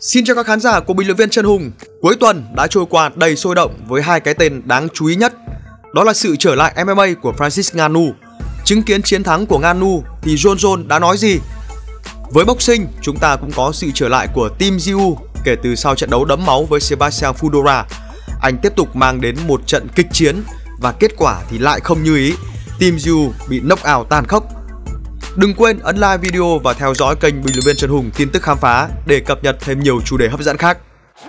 Xin chào các khán giả của bình luận viên Trần Hùng. Cuối tuần đã trôi qua đầy sôi động với hai cái tên đáng chú ý nhất. Đó là sự trở lại MMA của Francis Ngannou. Chứng kiến chiến thắng của Ngannou thì Jon Jones đã nói gì? Với boxing, chúng ta cũng có sự trở lại của Tim Tszyu kể từ sau trận đấu đẫm máu với Sebastian Fundora. Anh tiếp tục mang đến một trận kịch chiến và kết quả thì lại không như ý. Tim Tszyu bị knock out tàn khốc. Đừng quên ấn like video và theo dõi kênh bình luận viên Trần Hùng tin tức khám phá để cập nhật thêm nhiều chủ đề hấp dẫn khác.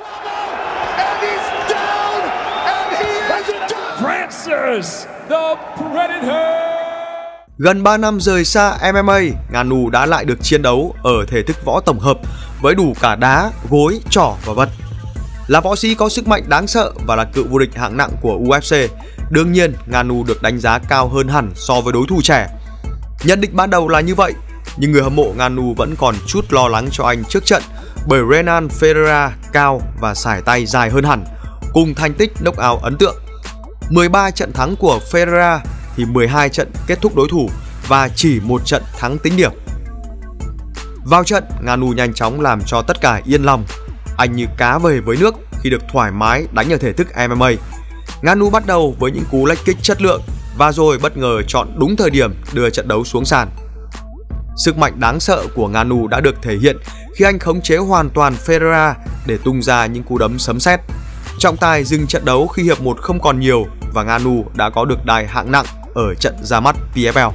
Gần 3 năm rời xa MMA, Ngannou đã lại được chiến đấu ở thể thức võ tổng hợp với đủ cả đá, gối, trỏ và vật. Là võ sĩ có sức mạnh đáng sợ và là cựu vô địch hạng nặng của UFC, đương nhiên Ngannou được đánh giá cao hơn hẳn so với đối thủ trẻ. Nhận định ban đầu là như vậy, nhưng người hâm mộ Ngannou vẫn còn chút lo lắng cho anh trước trận bởi Renan Ferreira cao và sải tay dài hơn hẳn, cùng thành tích knock out ấn tượng. 13 trận thắng của Ferreira thì 12 trận kết thúc đối thủ và chỉ một trận thắng tính điểm. Vào trận, Ngannou nhanh chóng làm cho tất cả yên lòng. Anh như cá về với nước khi được thoải mái đánh ở thể thức MMA. Ngannou bắt đầu với những cú leg kick chất lượng và rồi bất ngờ chọn đúng thời điểm đưa trận đấu xuống sàn. Sức mạnh đáng sợ của Ngannou đã được thể hiện khi anh khống chế hoàn toàn Ferreira để tung ra những cú đấm sấm sét. Trọng tài dừng trận đấu khi hiệp 1 không còn nhiều và Ngannou đã có được đai hạng nặng ở trận ra mắt PFL.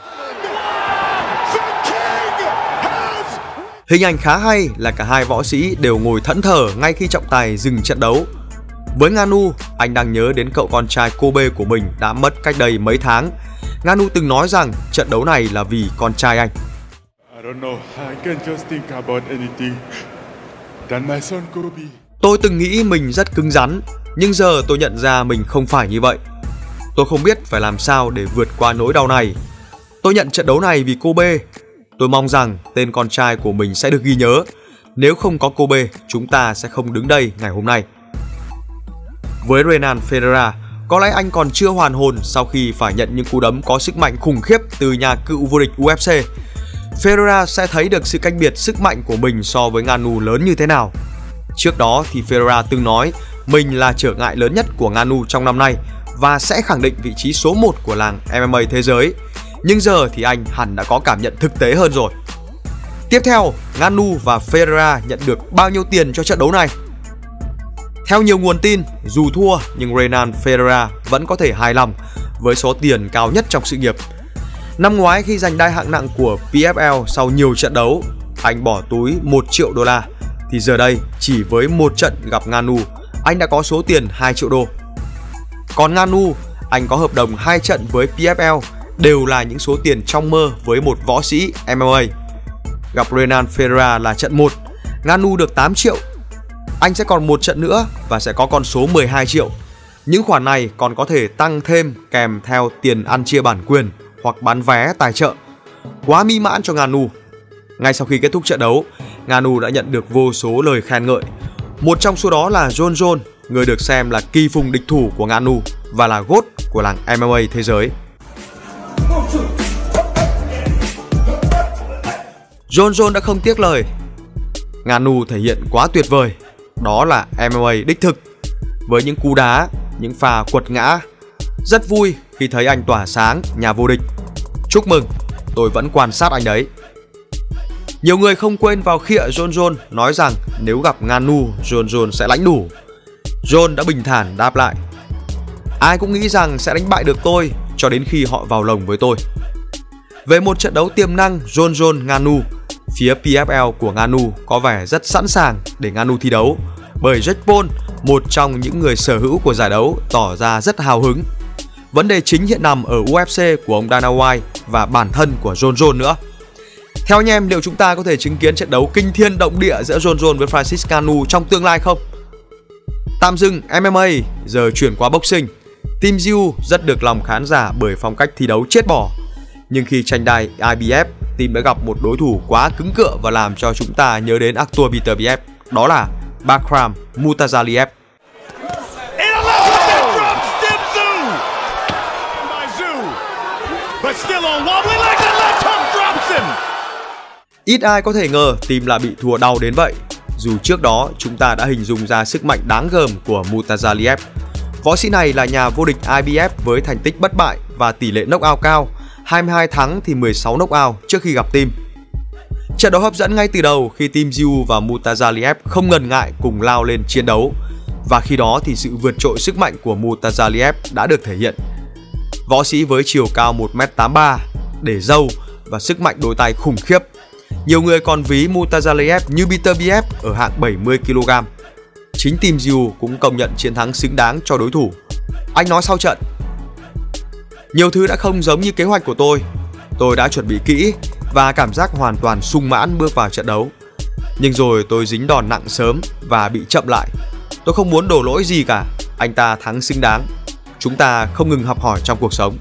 Hình ảnh khá hay là cả hai võ sĩ đều ngồi thẫn thờ ngay khi trọng tài dừng trận đấu. Với Ngannou, anh đang nhớ đến cậu con trai Kobe của mình đã mất cách đây mấy tháng. Ngannou từng nói rằng trận đấu này là vì con trai anh. Tôi từng nghĩ mình rất cứng rắn, nhưng giờ tôi nhận ra mình không phải như vậy. Tôi không biết phải làm sao để vượt qua nỗi đau này. Tôi nhận trận đấu này vì Kobe. Tôi mong rằng tên con trai của mình sẽ được ghi nhớ. Nếu không có Kobe, chúng ta sẽ không đứng đây ngày hôm nay. Với Renan Ferreira, có lẽ anh còn chưa hoàn hồn sau khi phải nhận những cú đấm có sức mạnh khủng khiếp từ nhà cựu vô địch UFC. Ferreira sẽ thấy được sự cách biệt sức mạnh của mình so với Ngannou lớn như thế nào. Trước đó thì Ferreira từng nói mình là trở ngại lớn nhất của Ngannou trong năm nay và sẽ khẳng định vị trí số 1 của làng MMA thế giới. Nhưng giờ thì anh hẳn đã có cảm nhận thực tế hơn rồi. Tiếp theo, Ngannou và Ferreira nhận được bao nhiêu tiền cho trận đấu này? Theo nhiều nguồn tin, dù thua nhưng Renan Ferreira vẫn có thể hài lòng với số tiền cao nhất trong sự nghiệp. Năm ngoái khi giành đai hạng nặng của PFL sau nhiều trận đấu, anh bỏ túi 1 triệu đô la. Thì giờ đây, chỉ với một trận gặp Ngannou, anh đã có số tiền 2 triệu đô. Còn Ngannou, anh có hợp đồng 2 trận với PFL, đều là những số tiền trong mơ với một võ sĩ MMA. Gặp Renan Ferreira là trận 1, Ngannou được 8 triệu. Anh sẽ còn một trận nữa và sẽ có con số 12 triệu. Những khoản này còn có thể tăng thêm kèm theo tiền ăn chia bản quyền hoặc bán vé tài trợ. Quá mỹ mãn cho Ngannou. Ngay sau khi kết thúc trận đấu, Ngannou đã nhận được vô số lời khen ngợi. Một trong số đó là Jon Jones, người được xem là kỳ phùng địch thủ của Ngannou và là GOAT của làng MMA thế giới. Jon Jones đã không tiếc lời. Ngannou thể hiện quá tuyệt vời. Đó là MMA đích thực. Với những cú đá, những pha quật ngã. Rất vui khi thấy anh tỏa sáng nhà vô địch. Chúc mừng, tôi vẫn quan sát anh đấy. Nhiều người không quên vào khịa Jon Jones nói rằng nếu gặp Ngannou, Jon Jones sẽ lãnh đủ. Jon đã bình thản đáp lại: ai cũng nghĩ rằng sẽ đánh bại được tôi cho đến khi họ vào lồng với tôi. Về một trận đấu tiềm năng Jon Jones Ngannou, phía PFL của Ngannou có vẻ rất sẵn sàng để Ngannou thi đấu, bởi Jake Paul, một trong những người sở hữu của giải đấu, tỏ ra rất hào hứng. Vấn đề chính hiện nằm ở UFC của ông Dana White và bản thân của Jon Jones nữa. Theo anh em, liệu chúng ta có thể chứng kiến trận đấu kinh thiên động địa giữa Jon Jones với Francis Ngannou trong tương lai không? Tạm dừng MMA, giờ chuyển qua boxing. Tim Tszyu rất được lòng khán giả bởi phong cách thi đấu chết bỏ. Nhưng khi tranh đai IBF, Tim đã gặp một đối thủ quá cứng cựa và làm cho chúng ta nhớ đến Artur Beterbiev. Đó là Bakhram Murtazaliev. Ít ai có thể ngờ Tim là bị thua đau đến vậy. dù trước đó chúng ta đã hình dung ra sức mạnh đáng gờm của Murtazaliev. Võ sĩ này là nhà vô địch IBF với thành tích bất bại và tỷ lệ knockout cao, 22 thắng thì 16 knockout trước khi gặp Tim. Trận đấu hấp dẫn ngay từ đầu khi Tim Tszyu và Murtazaliev không ngần ngại cùng lao lên chiến đấu. Và khi đó thì sự vượt trội sức mạnh của Murtazaliev đã được thể hiện. Võ sĩ với chiều cao 1m83, để râu và sức mạnh đôi tay khủng khiếp. Nhiều người còn ví Murtazaliev như Beterbiev ở hạng 70kg. Chính Tim Tszyu cũng công nhận chiến thắng xứng đáng cho đối thủ. Anh nói sau trận: "Nhiều thứ đã không giống như kế hoạch của tôi. Tôi đã chuẩn bị kỹ và cảm giác hoàn toàn sung mãn bước vào trận đấu. Nhưng rồi tôi dính đòn nặng sớm và bị chậm lại. Tôi không muốn đổ lỗi gì cả. Anh ta thắng xứng đáng. Chúng ta không ngừng học hỏi trong cuộc sống."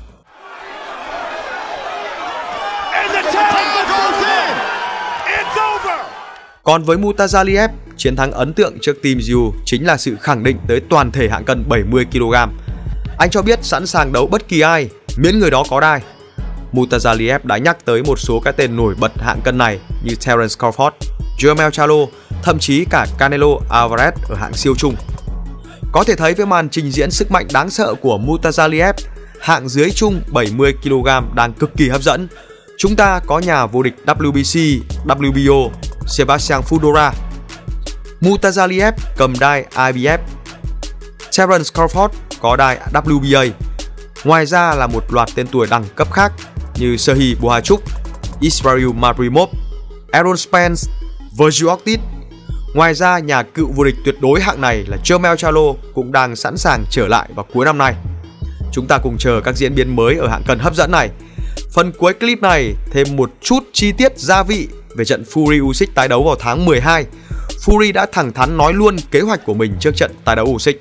Còn với Murtazaliev, chiến thắng ấn tượng trước Tim Tszyu chính là sự khẳng định tới toàn thể hạng cân 70kg. Anh cho biết sẵn sàng đấu bất kỳ ai, miễn người đó có đai. Murtazaliev đã nhắc tới một số cái tên nổi bật hạng cân này như Terence Crawford, Jermell Charlo, thậm chí cả Canelo Alvarez ở hạng siêu trung. Có thể thấy với màn trình diễn sức mạnh đáng sợ của Murtazaliev, hạng dưới trung 70kg đang cực kỳ hấp dẫn. Chúng ta có nhà vô địch WBC, WBO, Sebastian Fundora. Murtazaliev cầm đai IBF. Terence Crawford có đai WBA. Ngoài ra là một loạt tên tuổi đẳng cấp khác như Serhiy Bohachuk, Israil Madrimov, Aaron Spence, Vergil Ortiz. Ngoài ra, nhà cựu vô địch tuyệt đối hạng này là Jermell Charlo cũng đang sẵn sàng trở lại vào cuối năm nay. Chúng ta cùng chờ các diễn biến mới ở hạng cân hấp dẫn này. Phần cuối clip này thêm một chút chi tiết gia vị về trận Fury Usyk tái đấu vào tháng 12. Fury đã thẳng thắn nói luôn kế hoạch của mình trước trận tái đấu Usyk.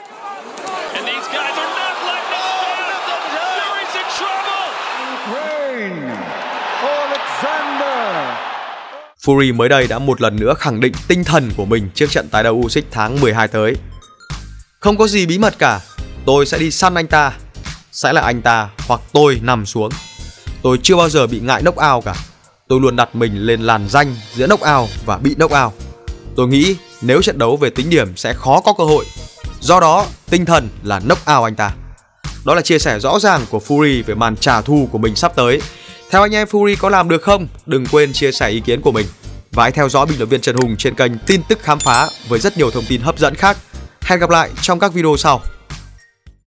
Fury mới đây đã một lần nữa khẳng định tinh thần của mình trước trận tái đấu Usyk tháng 12 tới. "Không có gì bí mật cả, tôi sẽ đi săn anh ta. Sẽ là anh ta hoặc tôi nằm xuống. Tôi chưa bao giờ bị ngại knockout cả. Tôi luôn đặt mình lên làn ranh giữa knockout và bị knockout. Tôi nghĩ nếu trận đấu về tính điểm sẽ khó có cơ hội. Do đó, tinh thần là knockout anh ta." Đó là chia sẻ rõ ràng của Fury về màn trả thù của mình sắp tới. Theo anh em, Fury có làm được không? Đừng quên chia sẻ ý kiến của mình. Và hãy theo dõi bình luận viên Trần Hùng trên kênh Tin tức khám phá với rất nhiều thông tin hấp dẫn khác. Hẹn gặp lại trong các video sau.